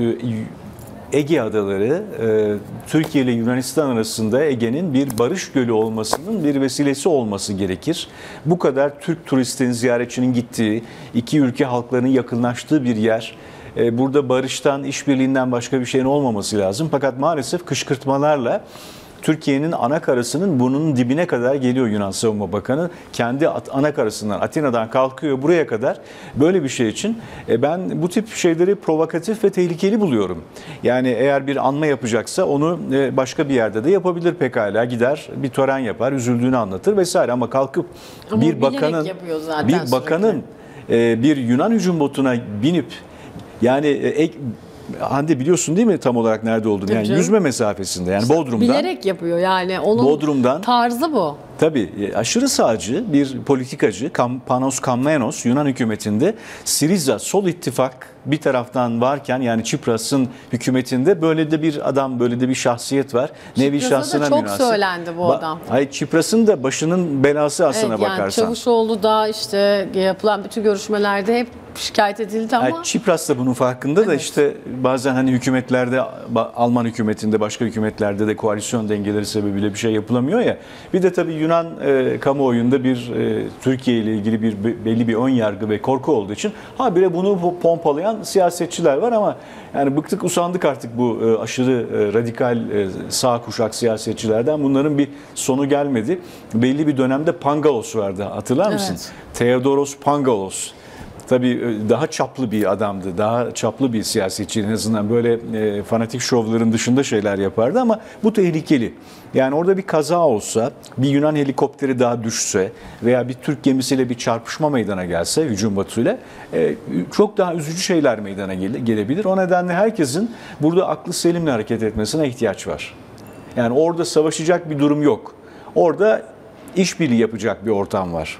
Ege Adaları, Türkiye ile Yunanistan arasında Ege'nin bir barış gölü olmasının bir vesilesi olması gerekir. Bu kadar Türk turistin, ziyaretçinin gittiği, iki ülke halklarının yakınlaştığı bir yer. Burada barıştan, işbirliğinden başka bir şeyin olmaması lazım. Fakat maalesef kışkırtmalarla Türkiye'nin ana karasının burnunun dibine kadar geliyor Yunan Savunma Bakanı. Kendi ana karasından, Atina'dan kalkıyor buraya kadar. Böyle bir şey için ben bu tip şeyleri provokatif ve tehlikeli buluyorum. Yani eğer bir anma yapacaksa onu başka bir yerde de yapabilir pekala. Gider bir tören yapar, üzüldüğünü anlatır vesaire. Ama kalkıp Ama bir bakanın bir bakanın sürekli. bir Yunan hücum botuna binip yani ek, Hande biliyorsun değil mi tam olarak nerede olduğunu? Yani canım. Yüzme mesafesinde yani Bodrum'dan. Bilerek yapıyor yani onun Bodrum'dan, tarzı bu. Tabii aşırı sağcı bir politikacı Panos Kammenos Yunan hükümetinde Siriza Sol İttifak bir taraftan varken yani Çipras'ın hükümetinde böyle de bir adam, böyle de bir şahsiyet var. Nevi şahsına da çok münasip. söylendi bu Ba- adam. Hayır, Çipras'ın da başının belası aslına Evet, yani bakarsan. Çavuşoğlu da işte yapılan bütün görüşmelerde hep şikayet edildi ama. Yani Çipras da bunun farkında da Evet. işte bazen hani hükümetlerde, Alman hükümetinde, başka hükümetlerde de koalisyon dengeleri sebebiyle bir şey yapılamıyor ya. Bir de tabii Yunan e, kamuoyunda bir e, Türkiye ile ilgili bir belli bir ön yargı ve korku olduğu için habire bunu pompalayan siyasetçiler var ama yani bıktık usandık artık bu e, aşırı e, radikal e, sağ kuşak siyasetçilerden. Bunların bir sonu gelmedi. Belli bir dönemde Pangalos vardı, hatırlar mısın? Evet. Theodoros Pangalos. Tabii daha çaplı bir adamdı, daha çaplı bir siyasetçi, en azından böyle e, fanatik şovların dışında şeyler yapardı ama bu tehlikeli. Yani orada bir kaza olsa, bir Yunan helikopteri daha düşse veya bir Türk gemisiyle bir çarpışma meydana gelse hücum batıyla e, çok daha üzücü şeyler meydana gele, gelebilir. O nedenle herkesin burada aklı selimle hareket etmesine ihtiyaç var. Yani orada savaşacak bir durum yok. Orada işbirliği yapacak bir ortam var.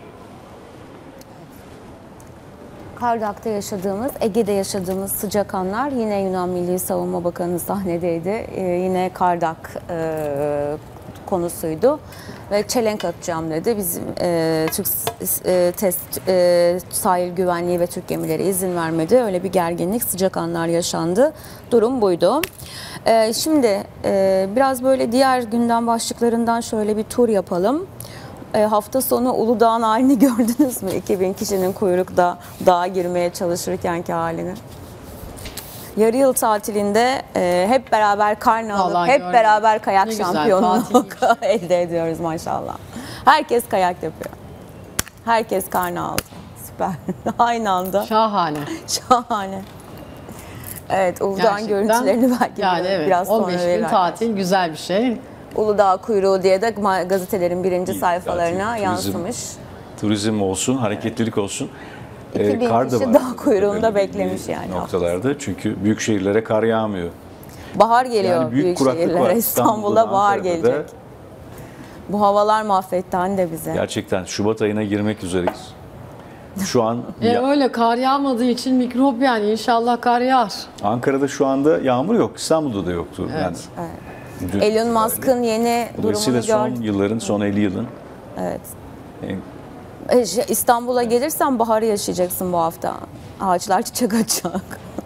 Kardak'ta yaşadığımız, Ege'de yaşadığımız sıcak anlar yine Yunan Milli Savunma Bakanı sahnedeydi. Ee, yine Kardak e, konusuydu ve çelenk atacağım dedi. Bizim e, Türk e, test e, sahil güvenliği ve Türk gemileri izin vermedi. Öyle bir gerginlik, sıcak anlar yaşandı. Durum buydu. E, şimdi e, biraz böyle diğer gündem başlıklarından şöyle bir tur yapalım. E, hafta sonu Uludağ'ın halini gördünüz mü? iki bin kişinin kuyrukta dağa girmeye çalışırkenki halini. Yarı yıl tatilinde e, hep beraber karne alıp Vallahi hep gördüm. beraber kayak Ne güzel, şampiyonluğu elde ediyoruz maşallah. Herkes kayak yapıyor. Herkes karne aldı. Süper. Aynı anda. Şahane. Şahane. Evet, Uludağ'ın Gerçekten, görüntülerini belki yani evet, biraz sonra on beş gün verirler. tatil güzel bir şey. Uludağ kuyruğu diye de gazetelerin birinci İyi, sayfalarına zaten turizm- yansımış. Turizm olsun, hareketlilik olsun. iki bin kar da kişi var. dağ kuyruğunda Belli beklemiş bir yani. noktalarda. Çünkü büyük şehirlere kar yağmıyor. Bahar geliyor Yani büyük büyük, kuraklık şehirlere. var. İstanbul'da İstanbul'da, bahar Ankara'da gelecek. da. Bu havalar mahvetti Hande bize. Gerçekten Şubat ayına girmek üzereyiz. Şu an E ya- öyle kar yağmadığı için mikrop yani inşallah kar yağar. Ankara'da şu anda yağmur yok. İstanbul'da da yoktu. Evet. Yani Evet. dün- Elon Musk'ın yeni Dolayısıyla durumunu son gördük. yılların, son elli yılın Evet. en- E, şey, İstanbul'a gelirsen baharı yaşayacaksın bu hafta. Ağaçlar çiçek açacak.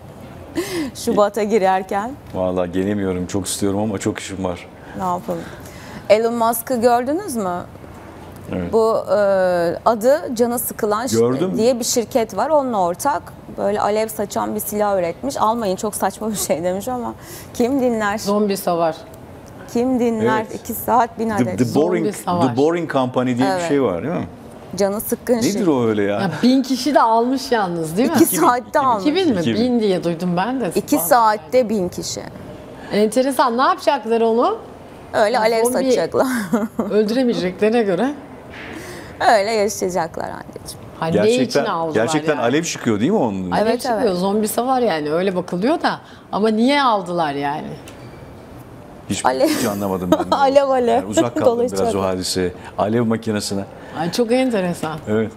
Şubat'a girerken vallahi gelemiyorum. Çok istiyorum ama çok işim var. ne yapalım? Elon Musk'ı gördünüz mü? Evet. Bu e, adı canı sıkılan ş- Gördüm. diye bir şirket var. Onunla ortak böyle alev saçan bir silah üretmiş. Almayın, çok saçma bir şey demiş ama kim dinler? Zombi savar. Kim dinler? Evet. iki saat bin The, adet. the Boring, Zombi savaş. The Boring Company diye Evet. bir şey var değil mi? Canı sıkkın Nedir şey. o öyle ya? Ya bin kişi de almış yalnız değil mi? İki saatte almış. iki bin mi? İki bin. Bin diye duydum ben de. İki saatte bin kişi. Enteresan. Ne yapacaklar onu? Öyle Ya alev zombi- saçacaklar. Öldüremeyeceklerine göre. Öyle yaşayacaklar anneciğim. Hani ne için Gerçekten, aldılar gerçekten yani? alev çıkıyor değil mi onun? Alev Evet, çıkıyor, evet. zombisi var yani, öyle bakılıyor da. Ama niye aldılar yani? Hiç, Alev- hiç anlamadım ben. de. Alev, alev. Yani uzak kaldım Dolaşacak. biraz o hadise. Alev makinesine. Ay çok enteresan. Evet.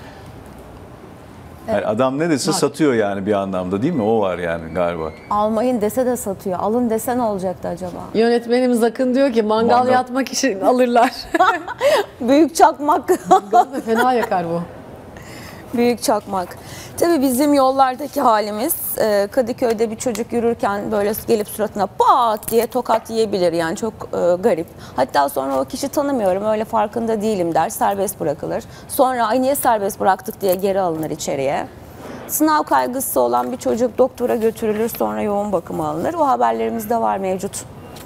Yani adam ne dese Bak. satıyor yani bir anlamda değil mi? O var yani galiba. Almayın dese de satıyor. Alın dese ne olacaktı acaba? Yönetmenimiz Akın diyor ki mangal, Mangal. yatmak için alırlar. Büyük çakmak. Mangal fena yakar bu. Büyük çakmak. Tabii bizim yollardaki halimiz e, Kadıköy'de bir çocuk yürürken böyle gelip suratına pat diye tokat yiyebilir yani çok e, garip. Hatta sonra o kişi tanımıyorum öyle farkında değilim der serbest bırakılır. Sonra ay niye serbest bıraktık diye geri alınır içeriye. Sınav kaygısı olan bir çocuk doktora götürülür sonra yoğun bakıma alınır. O haberlerimiz de var mevcut.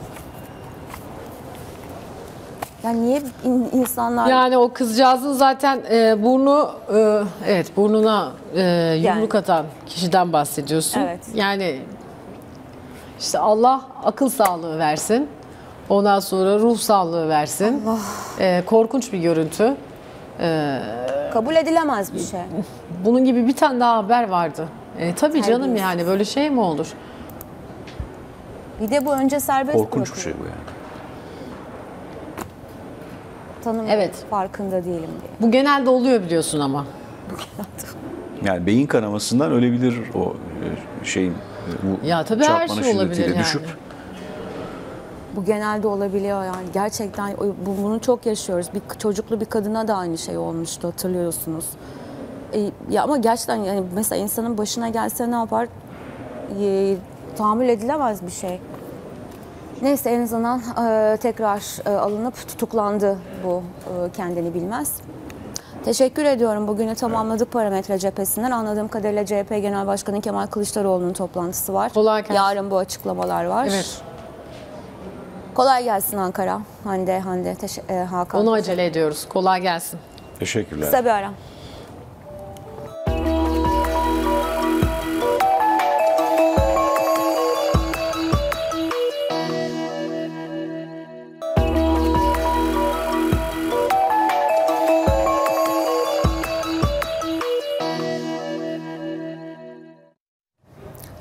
Yani niye in- insanlar... Yani o kızcağızın zaten e, burnu, e, evet burnuna e, yumruk Yani. atan kişiden bahsediyorsun. Evet. Yani işte Allah akıl sağlığı versin. Ondan sonra ruh sağlığı versin. E, korkunç bir görüntü. Kabul edilemez bir şey. Bunun gibi bir tane daha haber vardı. E, tabii canım Terbiyesiz. yani böyle şey mi olur? Bir de bu önce serbest Korkunç bir bırakılıyor. şey bu yani. Tanımıyorum, Evet. farkında değilim diye. Bu genelde oluyor biliyorsun ama. Yani beyin kanamasından ölebilir o e, şeyin. e, Bu Ya tabii her çarpmanın şey olabilir şiddetiyle yani. düşüp. Bu genelde olabiliyor yani. Gerçekten o- bu- bunu çok yaşıyoruz. Bir çocuklu bir kadına da aynı şey olmuştu hatırlıyorsunuz. E, ya ama gerçekten yani mesela insanın başına gelse ne yapar? E, tahammül edilemez bir şey. Neyse en azından e, tekrar e, alınıp tutuklandı bu e, kendini bilmez. Teşekkür ediyorum. Bugünü tamamladık parametre cephesinden. Anladığım kadarıyla C H P Genel Başkanı Kemal Kılıçdaroğlu'nun toplantısı var. Kolay gelsin. Yarın bu açıklamalar var. Evet. Kolay gelsin Ankara. Hande, Hande, teş- e, Hakan. Onu acele ediyoruz. Kolay gelsin. Teşekkürler. Kısa bir ara.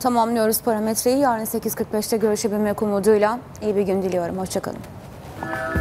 Tamamlıyoruz parametreyi. Yarın sekiz kırk beşte görüşebilmek umuduyla iyi bir gün diliyorum. Hoşçakalın.